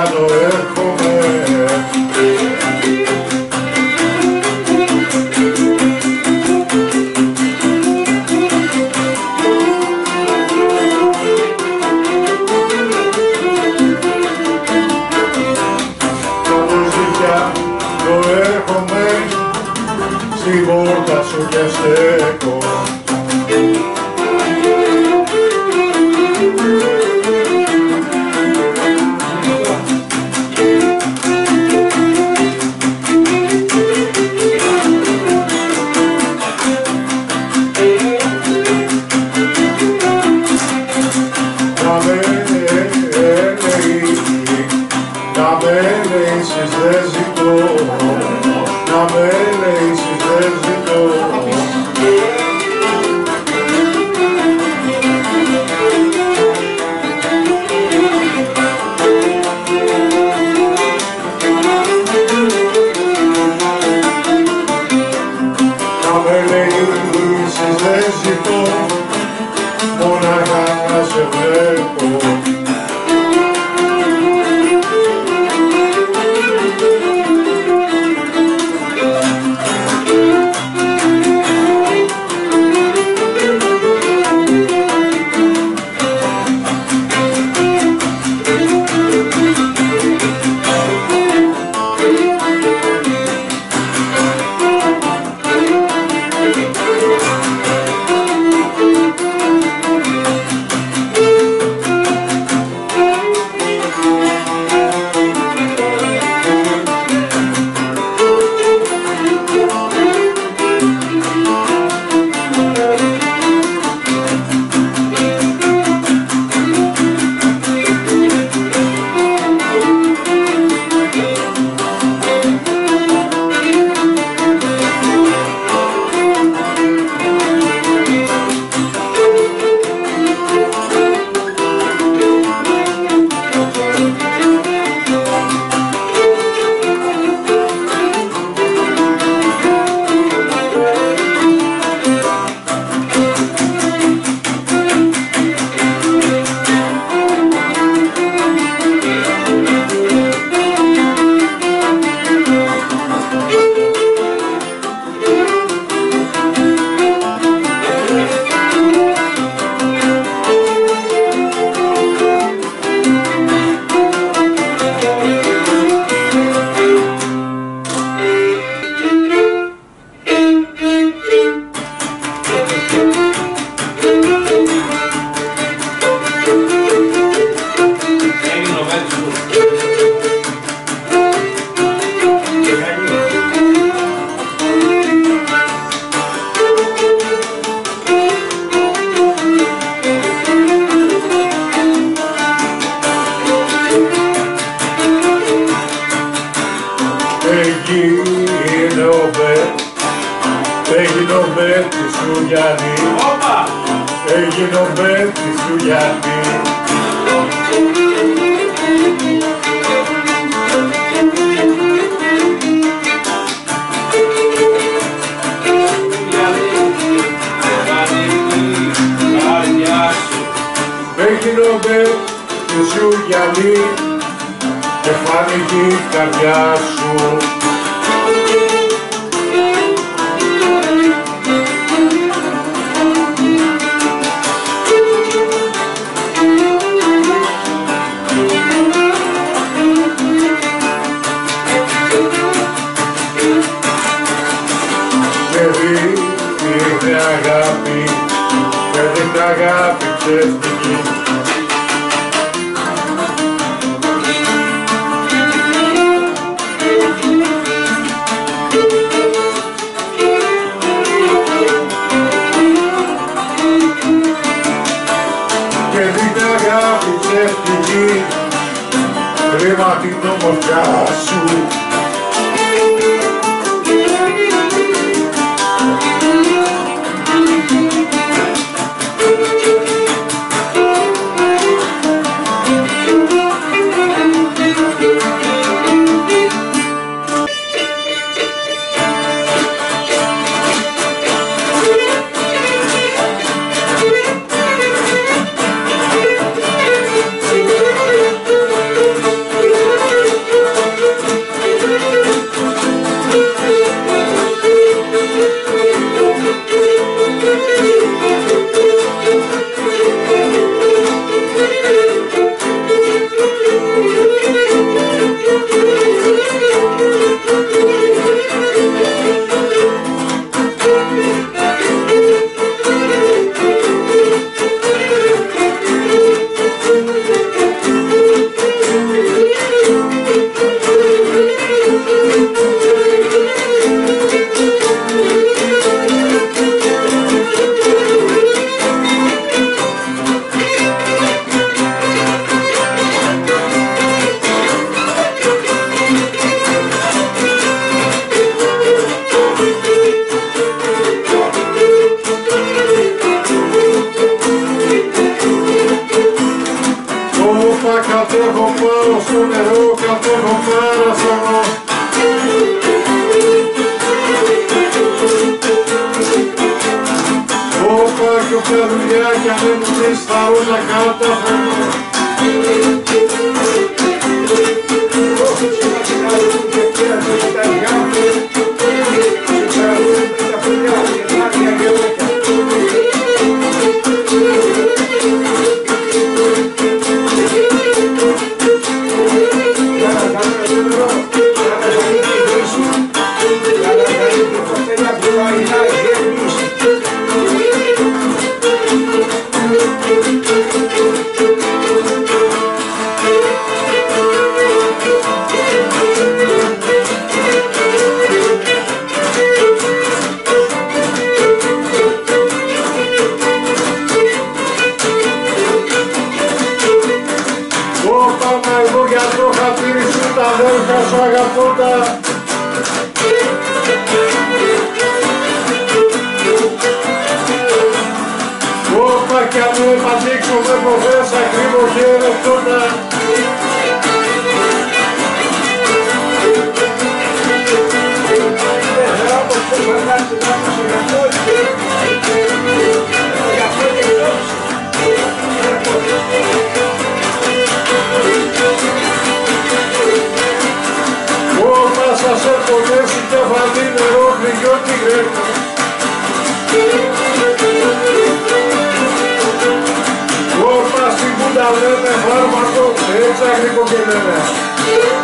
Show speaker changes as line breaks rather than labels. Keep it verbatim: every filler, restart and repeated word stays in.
κάνω έρχομαι. Το έρχομαι, στην πόρτα σου και στέκω. Να με να με λέσεις δεν ζητώ, να με λέσεις δεν ζητώ. Να με λέσεις δεν ζητώ, μονάχα να σε βλέπω. Έγινε ο Μπέτ, έγινε ο Μπέτ σου Γιάννη, έγινε ο Μπέτ σου Γιάννη. Έγινε ο Μπέτ σου Γιάννη και φάνηκε η καρδιά σου. Και δείχνει αγάπη, και δείχνει αγάπη ψεύτικη. Και δείχνει αγάπη ψεύτικη, κρίμα την ομορφιά σου. κατέβω πέρα σανώ. Όπα κι όποια δουλειά κι αν δεν πεις θα όλα καταφέρνω. Όπα κι αν με πατήξω με ποδές ακρίβω χαιρετώνα. Όπα σας έχω δέσει και βαλί νερό κρυγιό τη γρέφτα. Όπα στην κούντα λέμε φάρμακο, έτσι αγρικό και λέμε.